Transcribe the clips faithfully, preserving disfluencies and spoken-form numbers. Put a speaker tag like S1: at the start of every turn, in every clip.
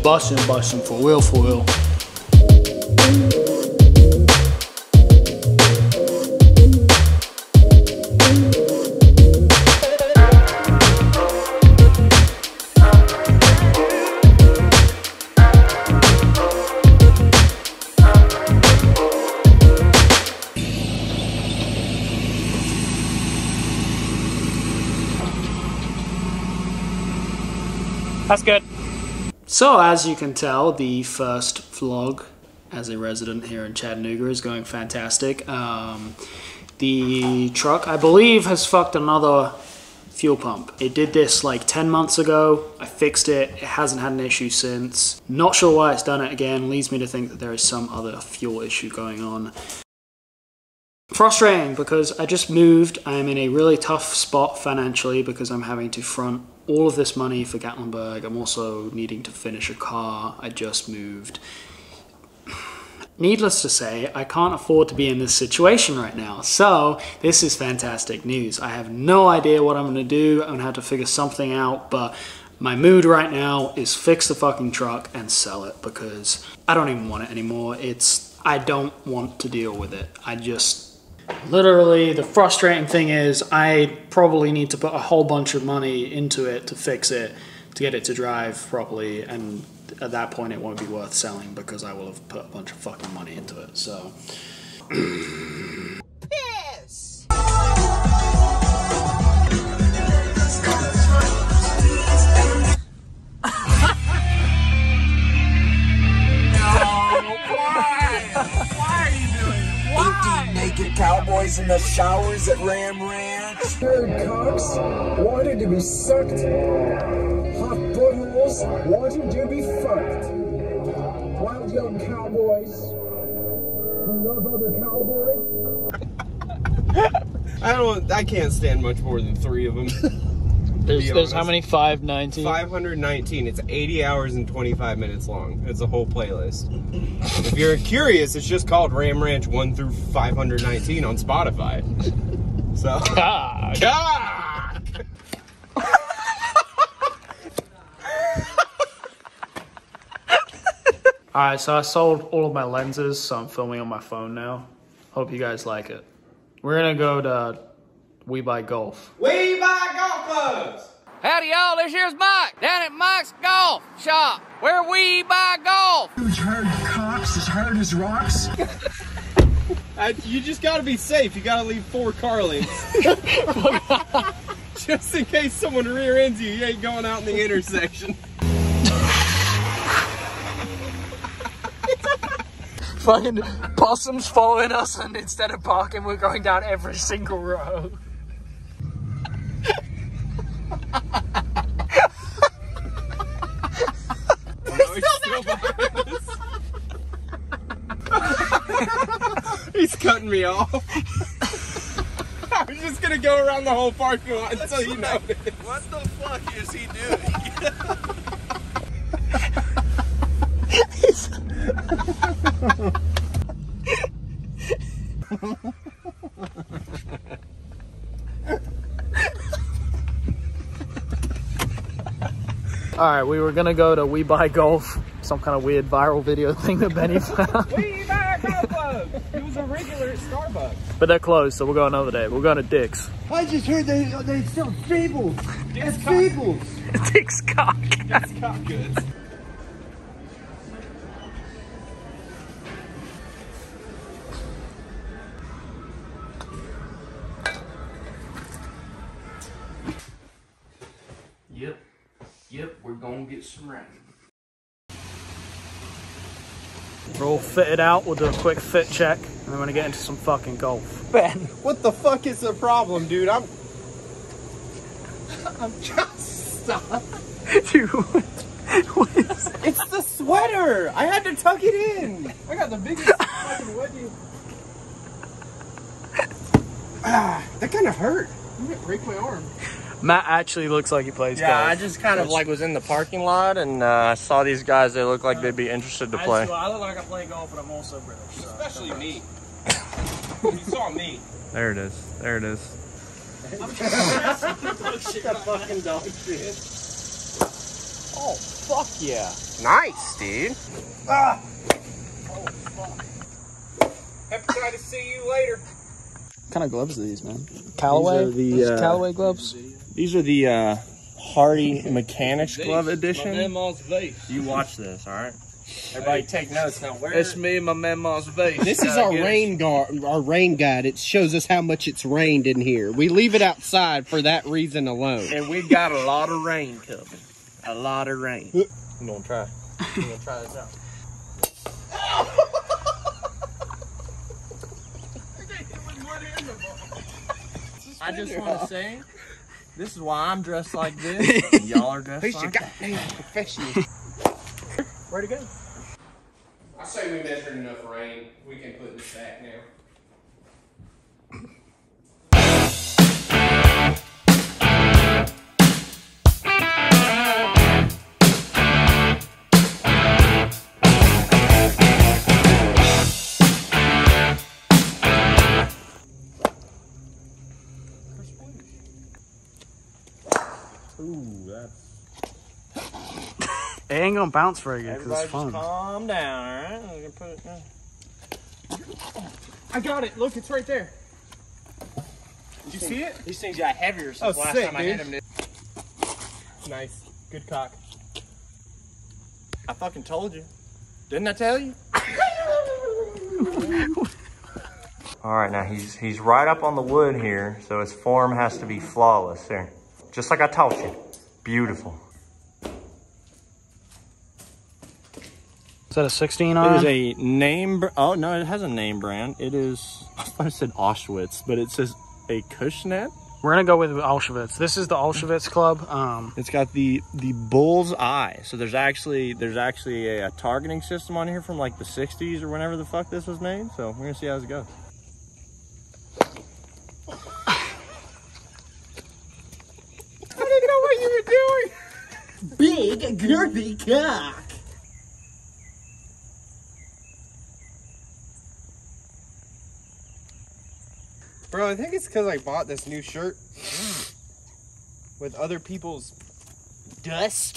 S1: Busting, busting, for real, for real.
S2: That's good.
S1: So as you can tell, the first vlog as a resident here in Chattanooga is going fantastic. Um, the truck, I believe, has fucked another fuel pump. It did this like ten months ago. I fixed it. It hasn't had an issue since. Not sure why it's done it again. Leads me to think that there is some other fuel issue going on. Frustrating because I just moved. I am in a really tough spot financially because I'm having to front all of this money for Gatlinburg. I'm also needing to finish a car. I just moved. Needless to say, I can't afford to be in this situation right now. So this is fantastic news. I have no idea what I'm gonna do. I'm gonna have to figure something out, but my mood right now is fix the fucking truck and sell it because I don't even want it anymore. It's, I don't want to deal with it. I just, literally, the frustrating thing is I probably need to put a whole bunch of money into it to fix it, to get it to drive properly, and at that point it won't be worth selling because I will have put a bunch of fucking money into it, so.
S3: Piss! Naked cowboys in the showers at Ram Ranch. Third cocks wanted to be sucked. Hot buttholes wanted to be fucked. Wild young cowboys who love other cowboys.
S4: I don't. I can't stand much more than three of them.
S2: There's, there's how many? five nineteen?
S4: five hundred nineteen. It's eighty hours and twenty-five minutes long. It's a whole playlist. If you're curious, it's just called Ram Ranch one through five hundred nineteen on Spotify. So.
S2: God.
S4: God.
S1: Alright, so I sold all of my lenses, so I'm filming on my phone now. Hope you guys like it. We're gonna go to We Buy Golf.
S4: We buy golf clubs!
S5: Howdy y'all, this here's Mike, down at Mike's Golf Shop, where we buy golf.
S3: Huge hard cocks as hard as rocks.
S4: I, you just gotta be safe. You gotta leave four car lanes. Just in case someone rear ends you, you ain't going out in the intersection.
S2: Fucking possums following us, and instead of parking, we're going down every single row.
S4: He's cutting me off. I was just gonna go around the whole parking lot until you noticed.
S6: What the fuck is he doing?
S1: Alright, we were gonna go to We Buy Golf, some kind of weird viral video thing that Benny found.
S4: We buy golf clubs! It was a regular at Starbucks.
S1: But they're closed, so we'll go another day. We're going to Dick's.
S3: I just heard they they sell Fables. It's Fables.
S1: Dick's Cock.
S4: Dick's Cock Goods.
S6: Yep. Yep, we're gonna get some rain.
S1: We're all fitted out. We'll do a quick fit check, and then we're going to get into some fucking golf.
S2: Ben.
S4: What the fuck is the problem, dude? I'm... I'm just... Stop.
S2: Dude, what is that?
S4: It's the sweater! I had to tuck it in! I got the biggest fucking wedgie. Ah, that kind of hurt. I'm gonna break my arm.
S1: Matt actually looks like he plays
S7: yeah,
S1: golf.
S7: I just kind of like was in the parking lot and uh, I saw these guys. They look like they'd be interested to play.
S1: I, I look like I play golf, but I'm also British. So.
S4: Especially me. You saw me.
S7: There it is. There it is.
S4: That fucking dog shit.
S1: Oh.
S7: fuck yeah.
S4: Nice, dude. Ah. Oh, fuck. Hepatitis see you later.
S2: What kind of gloves are these, man? Callaway?
S7: These are the, uh,
S2: Callaway gloves?
S7: These are the uh, Hardy Mechanics Glove Edition.
S6: My Mama's vase.
S7: You watch this, all right? Everybody take notes now. Where
S6: It's me and my Mama's vase.
S4: This is our rain guard, our rain guide. It shows us how much it's rained in here. We leave it outside for that reason alone.
S7: And we got a lot of rain coming. A lot of rain. You gonna try? You gonna try this out? I just want to say, this is why I'm dressed like this. And y'all are dressed
S4: Who's
S7: like
S4: your
S7: that.
S4: goddamn professional?
S7: Where'd it go?
S4: I say we measured enough rain. We can put this back now.
S7: Ooh, that's...
S1: It ain't gonna bounce very good because
S7: Everybody
S1: it's fun.
S7: just calm down, all right? I'm gonna put it down.
S4: I got it. Look, it's right there. Did you see it?
S7: These things got heavier since
S4: Oh,
S7: last
S4: sick,
S7: time I
S4: dude.
S7: hit them.
S4: Nice. Good cock.
S7: I fucking told you. Didn't I tell you? All right, now he's he's right up on the wood here, so his form has to be flawless there. Just like I taught you. Beautiful.
S1: Is that a sixteen
S7: It
S1: iron?
S7: is a name, br- oh no, it has a name brand. It is, I thought it said Auschwitz, but it says a Cushnet.
S1: We're gonna go with Auschwitz. This is the Auschwitz Club. Um,
S7: It's got the the bull's eye. So there's actually there's actually a, a targeting system on here from like the sixties or whenever the fuck this was made. So we're gonna see how it goes.
S4: I didn't know what you were doing. Big girthy cock. Bro, I think it's because I bought this new shirt with other people's dust.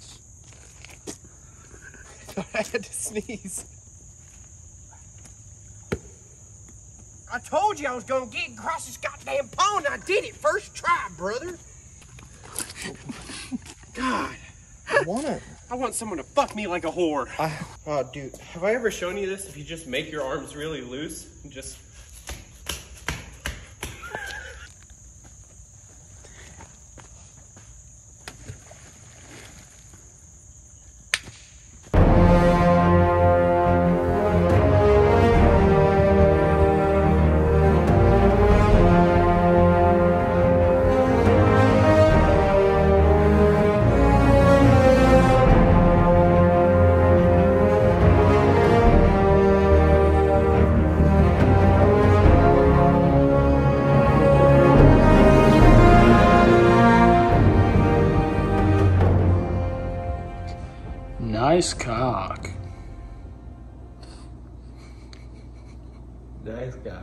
S4: I thought I had to sneeze. I told you I was gonna get across this goddamn pond. I did it first try, brother. God,
S7: I want it.
S4: I want someone to fuck me like a whore. I, oh, dude, have I ever shown you this? If you just make your arms really loose and just.
S1: nice cock.
S7: Nice guy.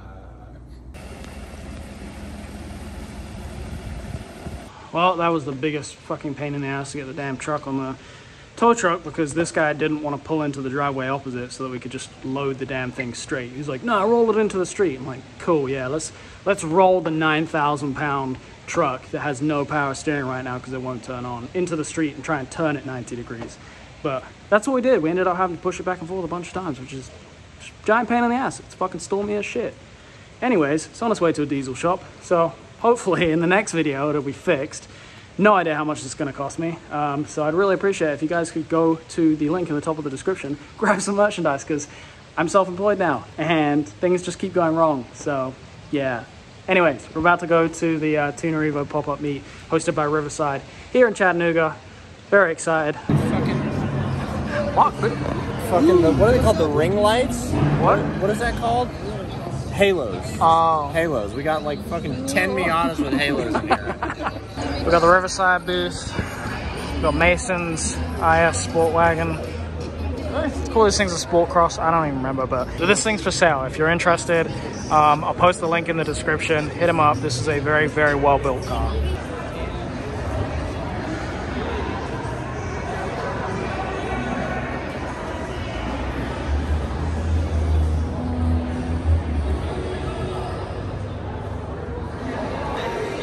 S1: Well, that was the biggest fucking pain in the ass to get the damn truck on the tow truck because this guy didn't want to pull into the driveway opposite so that we could just load the damn thing straight. He's like, no, roll it into the street. I'm like, cool, yeah, let's let's roll the nine thousand pound truck that has no power steering right now because it won't turn on into the street and try and turn it ninety degrees. But that's what we did. We ended up having to push it back and forth a bunch of times, which is just a giant pain in the ass. It's fucking stormy as shit. Anyways, it's on its way to a diesel shop, so hopefully in the next video it'll be fixed. No idea how much it's going to cost me, um, so I'd really appreciate it if you guys could go to the link in the top of the description, grab some merchandise, because I'm self-employed now, and things just keep going wrong, so yeah. Anyways, we're about to go to the uh, Tuner Evo pop-up meet hosted by Riverside here in Chattanooga. Very excited.
S7: Fuck, fucking the, what are they called? The ring lights?
S1: What?
S7: What is that called? Halos.
S1: Oh.
S7: Halos. We got like fucking ten Miatas with halos in here.
S1: We got the Riverside booth. We got Mason's I S Sport Wagon. Let's call these things a Sport Cross. I don't even remember, but so this thing's for sale. If you're interested, um, I'll post the link in the description. Hit them up. This is a very, very well built car.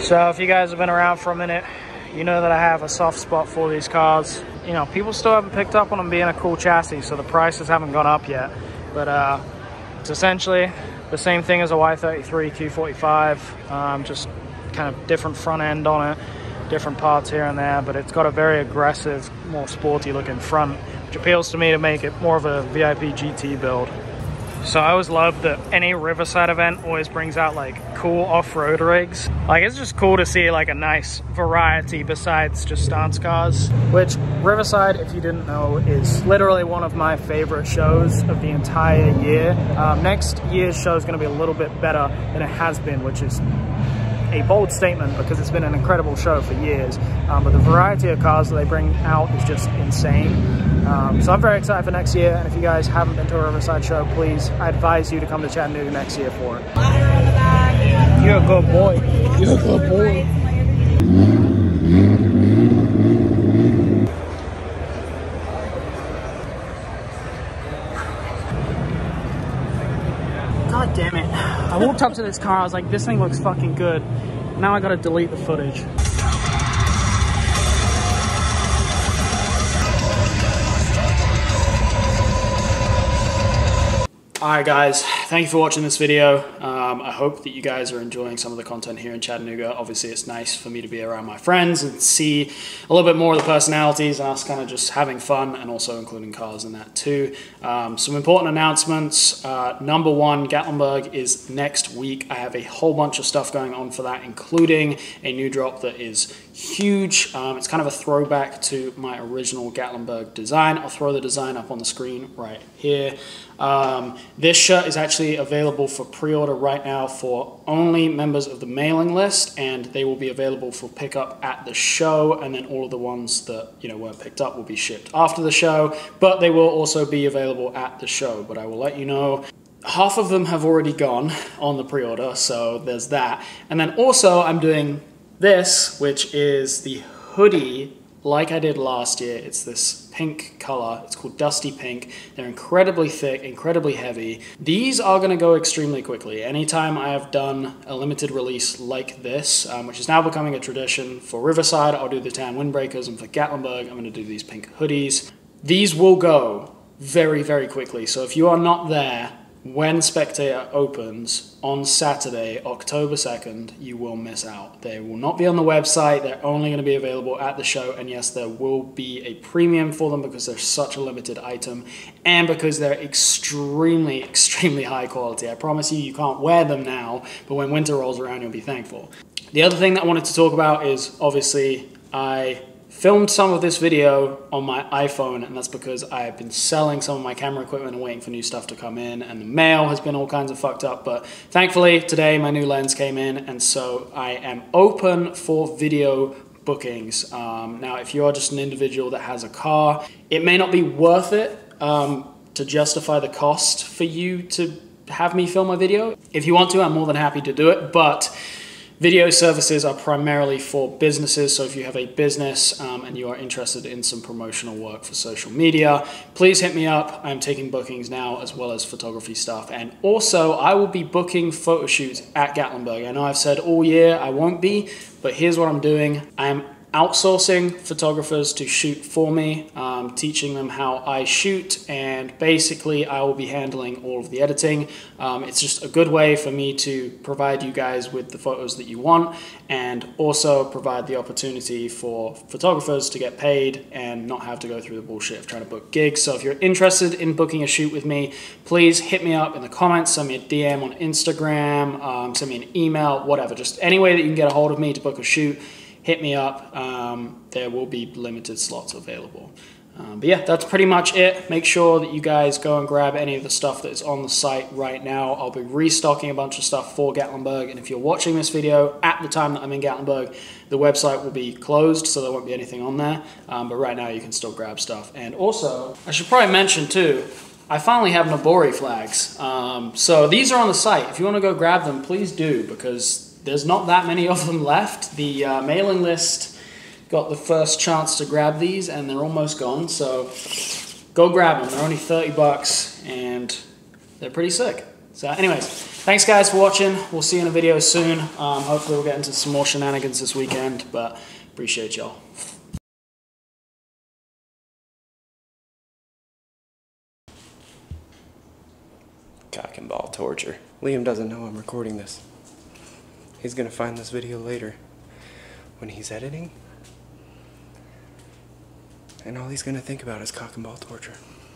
S1: So if you guys have been around for a minute, you know that I have a soft spot for these cars. You know, people still haven't picked up on them being a cool chassis, so the prices haven't gone up yet. But uh, it's essentially the same thing as a Y thirty-three Q forty-five, um, just kind of different front end on it, different parts here and there, but it's got a very aggressive, more sporty looking front, which appeals to me to make it more of a V I P G T build. So I always love that any Riverside event always brings out like cool off-road rigs. Like it's just cool to see like a nice variety besides just stance cars. Which Riverside, if you didn't know, is literally one of my favorite shows of the entire year. Um, next year's show is going to be a little bit better than it has been, which is a bold statement because it's been an incredible show for years. Um, but the variety of cars that they bring out is just insane. Um, so I'm very excited for next year, and if you guys haven't been to a Riverside show, please, I advise you to come to Chattanooga next year for it. You're a good boy. You're a good boy. God damn it. I walked up to this car, I was like, this thing looks fucking good. Now I gotta delete the footage. Alright guys, thank you for watching this video. Um, I hope that you guys are enjoying some of the content here in Chattanooga. Obviously it's nice for me to be around my friends and see a little bit more of the personalities and us kind of just having fun, and also including cars in that too. Um, some important announcements. Uh, number one, Gatlinburg is next week. I have a whole bunch of stuff going on for that, including a new drop that is huge. Um, it's kind of a throwback to my original Gatlinburg design. I'll throw the design up on the screen right here. Um, this shirt is actually available for pre-order right now for only members of the mailing list, and they will be available for pickup at the show, and then all of the ones that you know weren't picked up will be shipped after the show, but they will also be available at the show. But I will let you know, half of them have already gone on the pre-order, so there's that. And then also I'm doing this, which is the hoodie like I did last year. It's this pink color. It's called Dusty Pink. They're incredibly thick, incredibly heavy. These are going to go extremely quickly. Anytime I have done a limited release like this, um, which is now becoming a tradition for Riverside, I'll do the tan windbreakers, and for Gatlinburg, I'm going to do these pink hoodies. These will go very, very quickly. So if you are not there when Spectator opens on Saturday, October second, you will miss out. They will not be on the website. They're only going to be available at the show. And yes, there will be a premium for them because they're such a limited item and because they're extremely, extremely high quality. I promise you, you can't wear them now, but when winter rolls around, you'll be thankful. The other thing that I wanted to talk about is obviously I filmed some of this video on my iPhone, and that's because I have been selling some of my camera equipment and waiting for new stuff to come in, and the mail has been all kinds of fucked up, but thankfully today my new lens came in, and so I am open for video bookings. Um, now, if you are just an individual that has a car, it may not be worth it um, to justify the cost for you to have me film a video. If you want to, I'm more than happy to do it, but video services are primarily for businesses, so if you have a business um, and you are interested in some promotional work for social media, please hit me up. I'm taking bookings now as well as photography stuff, and also I will be booking photo shoots at Gatlinburg. I know I've said all year I won't be, but here's what I'm doing. I'm outsourcing photographers to shoot for me, um, teaching them how I shoot, and basically I will be handling all of the editing. Um, it's just a good way for me to provide you guys with the photos that you want, and also provide the opportunity for photographers to get paid and not have to go through the bullshit of trying to book gigs. So if you're interested in booking a shoot with me, please hit me up in the comments, send me a D M on Instagram, um, send me an email, whatever. Just any way that you can get a hold of me to book a shoot, hit me up. Um, there will be limited slots available. Um, but yeah, that's pretty much it. Make sure that you guys go and grab any of the stuff that is on the site right now. I'll be restocking a bunch of stuff for Gatlinburg, and if you're watching this video at the time that I'm in Gatlinburg, the website will be closed, so there won't be anything on there. Um, but right now you can still grab stuff. And also, I should probably mention too, I finally have Nabori flags. Um, so these are on the site. If you want to go grab them, please do, because there's not that many of them left. The uh, mailing list got the first chance to grab these, and they're almost gone. So go grab them. They're only thirty bucks, and they're pretty sick. So anyways, Thanks guys for watching. We'll see you in a video soon. Um, hopefully we'll get into some more shenanigans this weekend, but appreciate y'all.
S4: Cock and ball torture. Liam doesn't know I'm recording this. He's gonna find this video later when he's editing, and all he's gonna think about is cock and ball torture.